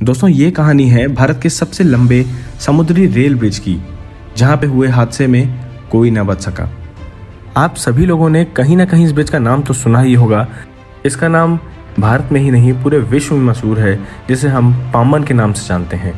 दोस्तों ये कहानी है भारत के सबसे लंबे समुद्री रेल ब्रिज की, जहां पे हुए हादसे में कोई ना बच सका। आप सभी लोगों ने कहीं ना कहीं इस ब्रिज का नाम तो सुना ही होगा। इसका नाम भारत में ही नहीं पूरे विश्व में मशहूर है, जिसे हम पाम्बन के नाम से जानते हैं।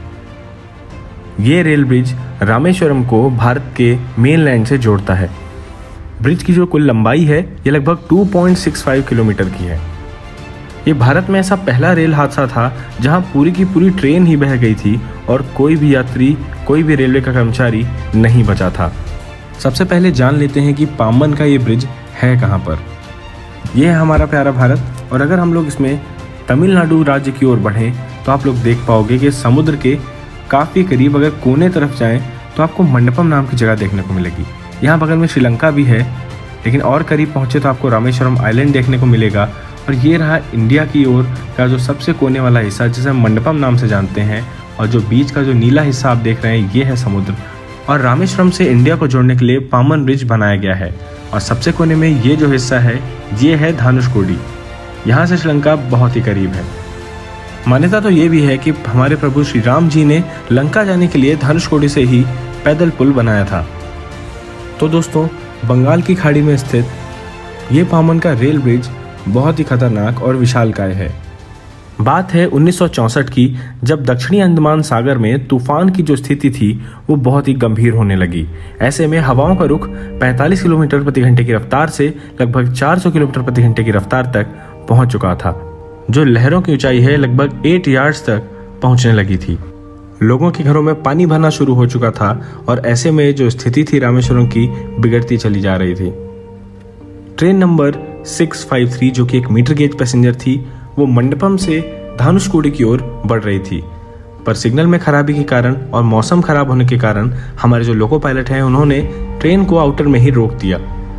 ये रेल ब्रिज रामेश्वरम को भारत के मेनलैंड से जोड़ता है। ब्रिज की जो कुल लंबाई है ये लगभग 2.65 किलोमीटर की है। ये भारत में ऐसा पहला रेल हादसा था जहां पूरी की पूरी ट्रेन ही बह गई थी और कोई भी यात्री, कोई भी रेलवे का कर्मचारी नहीं बचा था। सबसे पहले जान लेते हैं कि पाम्बन का ये ब्रिज है कहां पर। यह है हमारा प्यारा भारत, और अगर हम लोग इसमें तमिलनाडु राज्य की ओर बढ़ें तो आप लोग देख पाओगे कि समुद्र के काफ़ी करीब अगर कोने तरफ जाएं तो आपको मंडपम नाम की जगह देखने को मिलेगी। यहाँ बगल में श्रीलंका भी है, लेकिन और करीब पहुँचे तो आपको रामेश्वरम आइलैंड देखने को मिलेगा। और ये रहा इंडिया की ओर का जो सबसे कोने वाला हिस्सा, जिसे हम मंडपम नाम से जानते हैं, और जो बीच का जो नीला हिस्सा आप देख रहे हैं ये है समुद्र। और रामेश्वरम से इंडिया को जोड़ने के लिए पाम्बन ब्रिज बनाया गया है। और सबसे कोने में ये जो हिस्सा है ये है धनुषकोडी। यहाँ से श्रीलंका बहुत ही करीब है। मान्यता तो ये भी है कि हमारे प्रभु श्री राम जी ने लंका जाने के लिए धनुषकोडी से ही पैदल पुल बनाया था। तो दोस्तों, बंगाल की खाड़ी में स्थित ये पाम्बन का रेल ब्रिज बहुत ही खतरनाक और विशालकाय है। बात है 1964 की, जब दक्षिणी अंडमान सागर में तूफान की जो स्थिति थी वो बहुत ही गंभीर होने लगी। ऐसे में हवाओं का रुख 45 किलोमीटर प्रति घंटे की रफ्तार से लगभग 400 किलोमीटर प्रति घंटे की रफ्तार तक पहुंच चुका था, जो लहरों की ऊंचाई है लगभग 8 यार्ड्स तक पहुंचने लगी थी। लोगों के घरों में पानी भरना शुरू हो चुका था और ऐसे में जो स्थिति थी रामेश्वरम की बिगड़ती चली जा रही थी। ट्रेन नंबर 653 जो कि एक मीटर गेज पैसेंजर थी, वो मंडपम से धनुषकोडी की ओर बढ़ रही थी, पर सिग्नल में खराबी के कारण और मौसम खराब होने के कारण हमारे जो लोको पायलट हैं उन्होंने ट्रेन को आउटर में ही रोक दिया।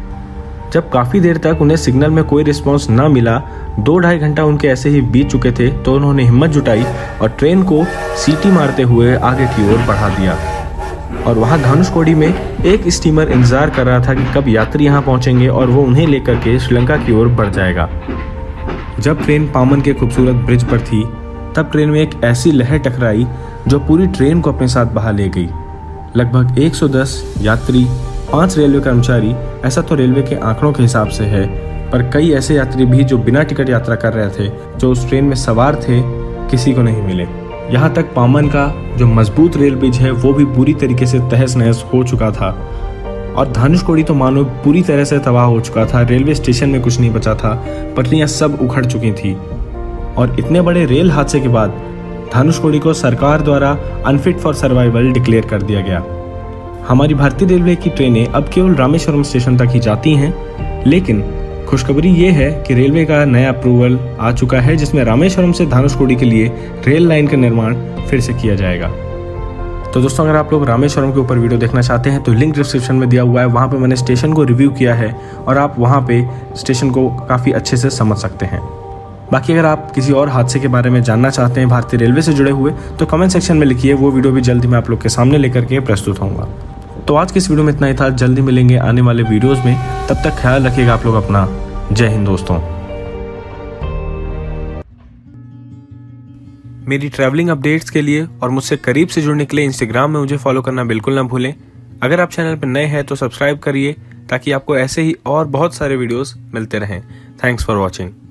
जब काफ़ी देर तक उन्हें सिग्नल में कोई रिस्पॉन्स ना मिला, 2-2.5 घंटा उनके ऐसे ही बीत चुके थे, तो उन्होंने हिम्मत जुटाई और ट्रेन को सीटी मारते हुए आगे की ओर बढ़ा दिया। और वहाँ धनुषकोडी में एक स्टीमर इंतजार कर रहा था कि कब यात्री यहाँ पहुँचेंगे और वो उन्हें लेकर के श्रीलंका की ओर बढ़ जाएगा। जब ट्रेन पाम्बन के खूबसूरत ब्रिज पर थी, तब ट्रेन में एक ऐसी लहर टकराई जो पूरी ट्रेन को अपने साथ बहा ले गई। लगभग 110 यात्री, 5 रेलवे कर्मचारी, ऐसा तो रेलवे के आंकड़ों के हिसाब से है, पर कई ऐसे यात्री भी जो बिना टिकट यात्रा कर रहे थे, जो उस ट्रेन में सवार थे, किसी को नहीं मिले। यहाँ तक पाम्बन का जो मजबूत रेल ब्रिज है वो भी पूरी तरीके से तहस नहस हो चुका था। और धनुषकोडी तो मानो पूरी तरह से तबाह हो चुका था। रेलवे स्टेशन में कुछ नहीं बचा था, पटरियां सब उखड़ चुकी थी। और इतने बड़े रेल हादसे के बाद धनुषकोडी को सरकार द्वारा अनफिट फॉर सर्वाइवल डिक्लेयर कर दिया गया। हमारी भारतीय रेलवे की ट्रेनें अब केवल रामेश्वरम स्टेशन तक ही जाती हैं, लेकिन खुशखबरी ये है कि रेलवे का नया अप्रूवल आ चुका है, जिसमें रामेश्वरम से धनुषकोडी के लिए रेल लाइन का निर्माण फिर से किया जाएगा। तो दोस्तों, अगर आप लोग रामेश्वरम के ऊपर वीडियो देखना चाहते हैं तो लिंक डिस्क्रिप्शन में दिया हुआ है। वहाँ पे मैंने स्टेशन को रिव्यू किया है और आप वहाँ पे स्टेशन को काफ़ी अच्छे से समझ सकते हैं। बाकी अगर आप किसी और हादसे के बारे में जानना चाहते हैं भारतीय रेलवे से जुड़े हुए, तो कमेंट सेक्शन में लिखिए, वो वीडियो भी जल्दी मैं आप लोग के सामने लेकर के प्रस्तुत होऊंगा। तो आज की इस वीडियो में इतना ही था। जल्दी मिलेंगे आने वाले वीडियोज़ में, तब तक ख्याल रखिएगा आप लोग अपना। जय हिंद दोस्तों। मेरी ट्रैवलिंग अपडेट्स के लिए और मुझसे करीब से जुड़ने के लिए इंस्टाग्राम में मुझे फॉलो करना बिल्कुल ना भूलें। अगर आप चैनल पर नए हैं तो सब्सक्राइब करिए, ताकि आपको ऐसे ही और बहुत सारे वीडियोस मिलते रहें। Thanks for watching.